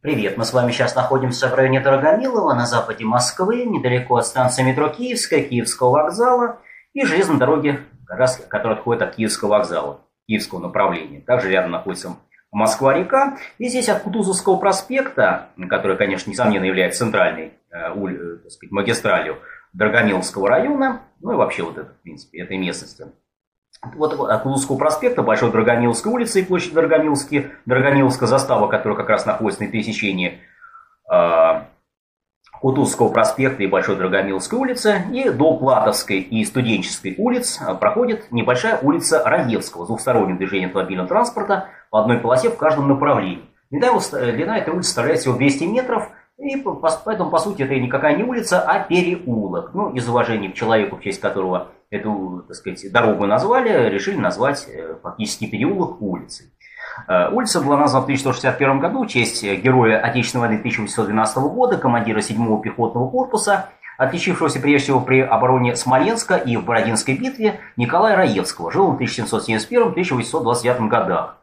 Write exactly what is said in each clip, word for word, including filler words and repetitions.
Привет, мы с вами сейчас находимся в районе Дорогомилово, на западе Москвы, недалеко от станции метро Киевская, Киевского вокзала и железной дороги, которая отходит от Киевского вокзала, Киевского направления. Также рядом находится Москва-река. И здесь от Кутузовского проспекта, который, конечно, несомненно является центральной э, так сказать, магистралью Дорогомиловского района, ну и вообще вот это, в принципе, этой местности. Вот от Кутузовского проспекта, Большой Дорогомиловской улицы и площадь Дорогомиловский, Дорогомиловская застава, которая как раз находится на пересечении э, Кутузовского проспекта и Большой Дорогомиловской улицы, и до Платовской и Студенческой улиц проходит небольшая улица Раевского с двухсторонним движением автомобильного транспорта по одной полосе в каждом направлении. Длина, длина этой улицы составляет всего двести метров, и поэтому, по сути, это никакая не улица, а переулок. Ну, из уважения к человеку, в честь которого эту, так сказать, дорогу назвали, решили назвать фактически переулок улицей. Улица была названа в тысяча сто шестьдесят первом году в честь героя Отечественной войны тысяча восемьсот двенадцатого года, командира седьмого пехотного корпуса, отличившегося прежде всего при обороне Смоленска и в Бородинской битве, Николая Раевского. Жил он в тысяча семьсот семьдесят первом — тысяча восемьсот двадцать девятом годах.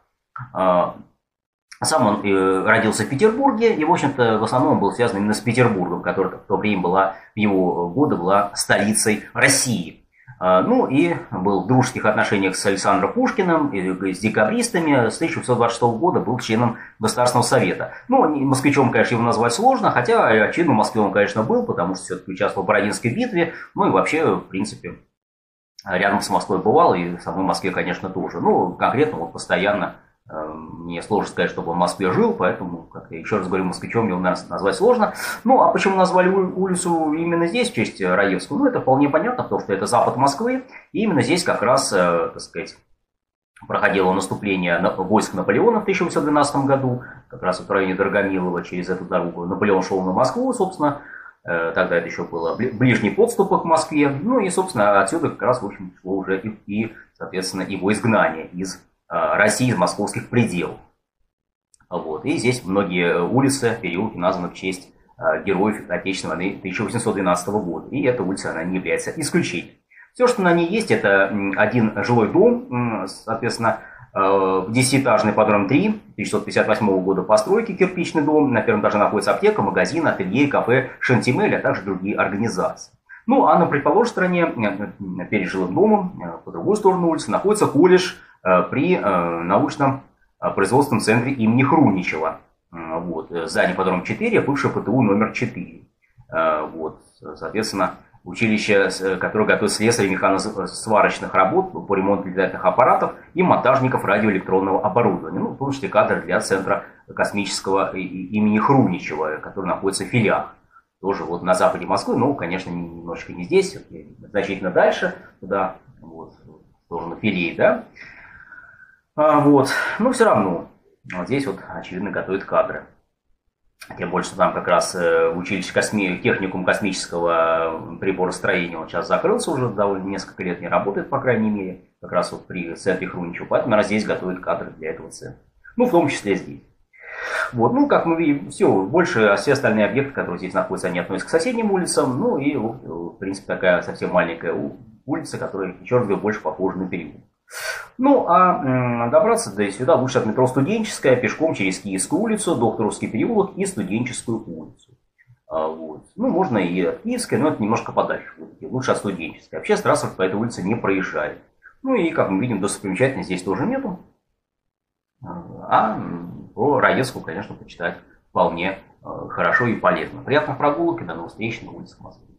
Сам он э, родился в Петербурге, и, в общем-то, в основном был связан именно с Петербургом, который в то время была, в его годы была столицей России. Э, ну и был в дружеских отношениях с Александром Пушкиным, и, с декабристами. С тысяча восемьсот двадцать шестого года был членом Государственного совета. Ну, москвичом, конечно, его назвать сложно, хотя очевидно в Москве он, конечно, был, потому что все-таки участвовал в Бородинской битве, ну и вообще, в принципе, рядом с Москвой бывал, и в самой Москве, конечно, тоже. Ну, конкретно вот постоянно. Мне сложно сказать, чтобы он в Москве жил, поэтому, как я еще раз говорю, москвичом его назвать сложно. Ну, а почему назвали улицу именно здесь, в честь Раевского? Ну, это вполне понятно, потому что это запад Москвы, и именно здесь как раз, так сказать, проходило наступление войск Наполеона в тысяча восемьсот двенадцатом году, как раз в районе Дорогомилова, через эту дорогу Наполеон шел на Москву, собственно, тогда это еще было ближний подступ к Москве, ну и, собственно, отсюда как раз, в общем, шло уже и, и соответственно, его изгнание из России, из московских пределов. Вот. И здесь многие улицы, переулки названы в честь героев Отечественной войны тысяча восемьсот двенадцатого года. И эта улица, она не является исключением. Все, что на ней есть, это один жилой дом, соответственно, десятиэтажный под номером три, тысяча шестьсот пятьдесят восьмого года постройки, кирпичный дом. На первом этаже находится аптека, магазин, ателье, кафе «Шантимель», а также другие организации. Ну, а на противоположной стороне, перед жилым домом, по другой стороне улицы, находится колледж при научном производственном центре имени Хруничева. Вот. Здание под номером четыре, бывшее ПТУ номер четыре. Вот. Соответственно, училище, которое готовит слесарей механосварочных работ по ремонту летательных аппаратов и монтажников радиоэлектронного оборудования. Ну, в том числе кадры для Центра космического имени Хруничева, который находится в филиах. Тоже вот на западе Москвы, но, конечно, немножечко не здесь, значительно дальше, туда, вот, в сторону Филей, да. А, вот, но все равно, вот здесь вот, очевидно, готовят кадры. Тем более, что там как раз училище косми... техникум космического приборостроения, он сейчас закрылся уже, довольно несколько лет не работает, по крайней мере, как раз вот при центре Хруничева, поэтому раз здесь готовят кадры для этого центра. Ну, в том числе здесь. Вот, ну, как мы видим, все, больше, все остальные объекты, которые здесь находятся, они относятся к соседним улицам, ну, и, в принципе, такая совсем маленькая улица, которая, еще раз говорю, больше похожа на переулок. Ну, а добраться до сюда лучше от метро Студенческая, пешком через Киевскую улицу, Докторовский переулок и Студенческую улицу. Вот. Ну, можно и от Киевской, но это немножко подальше, лучше от Студенческой. Вообще, транспорт по этой улице не проезжает. Ну, и, как мы видим, достопримечательностей здесь тоже нету. А про Раевскую, конечно, почитать вполне хорошо и полезно. Приятных прогулок и до новых встреч на улицах Москвы.